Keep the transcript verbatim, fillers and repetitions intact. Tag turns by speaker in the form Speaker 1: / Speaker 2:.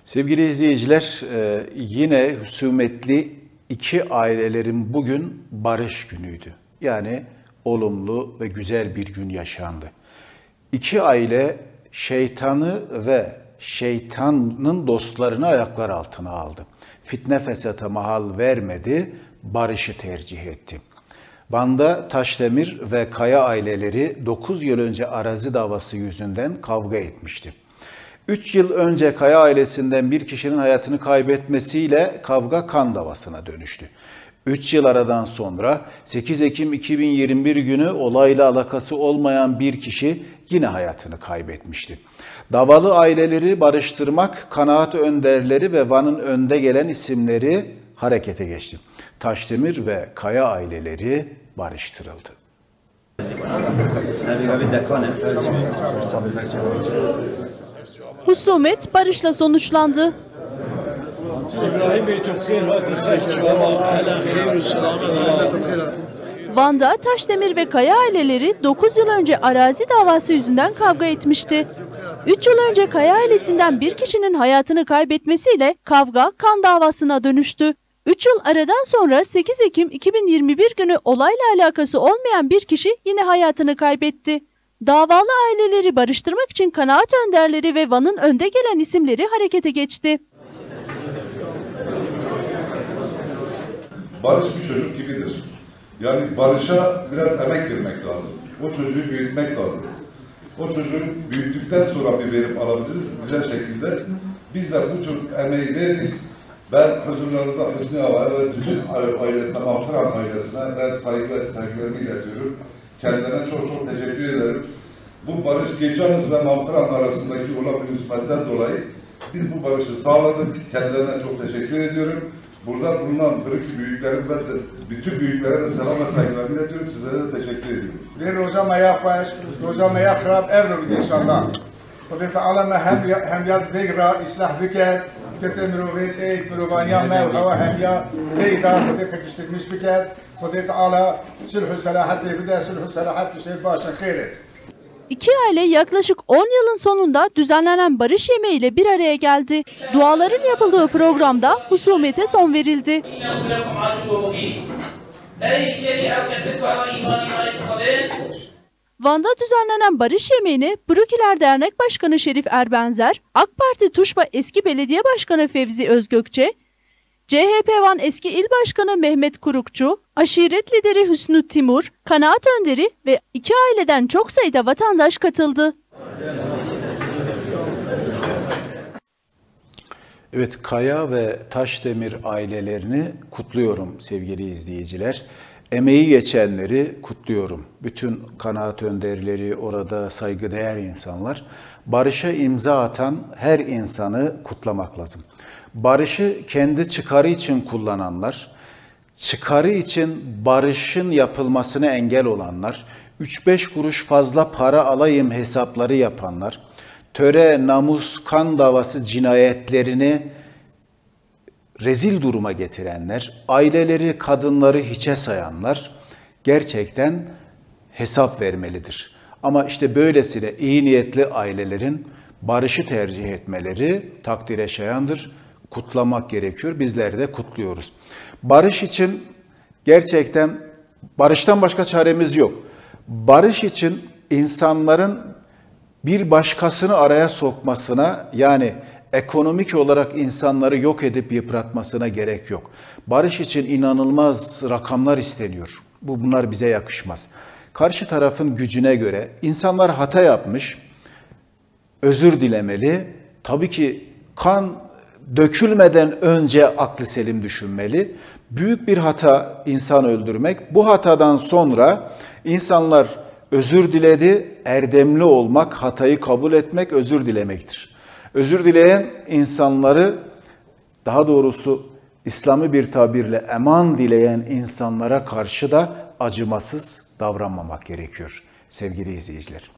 Speaker 1: Sevgili izleyiciler, yine husumetli iki ailelerin bugün barış günüydü. Yani olumlu ve güzel bir gün yaşandı. İki aile şeytanı ve şeytanın dostlarını ayaklar altına aldı. Fitne fesata mahal vermedi, barışı tercih etti. Van'da Taşdemir ve Kaya aileleri dokuz yıl önce arazi davası yüzünden kavga etmişti. üç yıl önce Kaya ailesinden bir kişinin hayatını kaybetmesiyle kavga kan davasına dönüştü. üç yıl aradan sonra sekiz Ekim iki bin yirmi bir günü olayla alakası olmayan bir kişi yine hayatını kaybetmişti. Davalı aileleri barıştırmak, kanaat önderleri ve Van'ın önde gelen isimleri harekete geçti. Taşdemir ve Kaya aileleri barıştırıldı.
Speaker 2: Husumet barışla sonuçlandı. Van'da Taşdemir ve Kaya aileleri dokuz yıl önce arazi davası yüzünden kavga etmişti. üç yıl önce Kaya ailesinden bir kişinin hayatını kaybetmesiyle kavga kan davasına dönüştü. üç yıl aradan sonra sekiz Ekim iki bin yirmi bir günü olayla alakası olmayan bir kişi yine hayatını kaybetti. Davalı aileleri barıştırmak için kanaat önderleri ve Van'ın önde gelen isimleri harekete geçti.
Speaker 3: Barış bir çocuk gibidir. Yani barışa biraz emek vermek lazım. O çocuğu büyütmek lazım. O çocuğu büyüttükten sonra bir verim alabiliriz güzel şekilde. Biz de bu çocuk emeği verdik. Ben huzurlarınızda Hüsnü Ağa'ya ve bütün ailesine, Mahfuran ailesine ben saygı ve sevgilerimi iletiyorum. Kendilerine çok çok teşekkür ederim. Bu barış Geçanız ve Mahfuran arasındaki olan bir hizmetten dolayı biz bu barışı sağladık. Kendilerine çok teşekkür ediyorum. Burada bulunan Kırık büyüklerim ve de bütün büyüklere de selam ve saygılarımı iletiyorum. Sizlere de teşekkür ediyorum.
Speaker 4: Bir roza meyafaş, roza meyahrab evrul inşallah. Kudu Teala hem hem yad begra islah biker, kudu müruvvet ey müruvaniya mev hava hem ya beyda kudu pekiştirmiş biker. Kudu Teala sülhü selahati bide sülhü selahati şey başa khiri.
Speaker 2: İki aile yaklaşık on yılın sonunda düzenlenen barış yemeğiyle bir araya geldi. Duaların yapıldığı programda husumete son verildi. Van'da düzenlenen barış yemeğini Brükiler Dernek Başkanı Şerif Erbenzer, AK Parti Tuşba Eski Belediye Başkanı Fevzi Özgökçe, C H P Van Eski İl Başkanı Mehmet Kurukçu, aşiret lideri Hüsnü Timur, kanaat önderi ve iki aileden çok sayıda vatandaş katıldı.
Speaker 1: Evet, Kaya ve Taşdemir ailelerini kutluyorum sevgili izleyiciler. Emeği geçenleri kutluyorum. Bütün kanaat önderleri, orada saygıdeğer insanlar. Barışa imza atan her insanı kutlamak lazım. Barışı kendi çıkarı için kullananlar, çıkarı için barışın yapılmasına engel olanlar, üç beş kuruş fazla para alayım hesapları yapanlar, töre, namus, kan davası cinayetlerini rezil duruma getirenler, aileleri, kadınları hiçe sayanlar gerçekten hesap vermelidir. Ama işte böylesine iyi niyetli ailelerin barışı tercih etmeleri takdire şayandır. Kutlamak gerekiyor. Bizler de kutluyoruz. Barış için gerçekten barıştan başka çaremiz yok. Barış için insanların bir başkasını araya sokmasına, yani ekonomik olarak insanları yok edip yıpratmasına gerek yok. Barış için inanılmaz rakamlar isteniyor. Bu bunlar bize yakışmaz. Karşı tarafın gücüne göre insanlar hata yapmış, özür dilemeli. Tabii ki kan dökülmeden önce aklı selim düşünmeli. Büyük bir hata insan öldürmek. Bu hatadan sonra insanlar özür diledi. Erdemli olmak, hatayı kabul etmek, özür dilemektir. Özür dileyen insanları, daha doğrusu İslami bir tabirle eman dileyen insanlara karşı da acımasız davranmamak gerekiyor sevgili izleyiciler.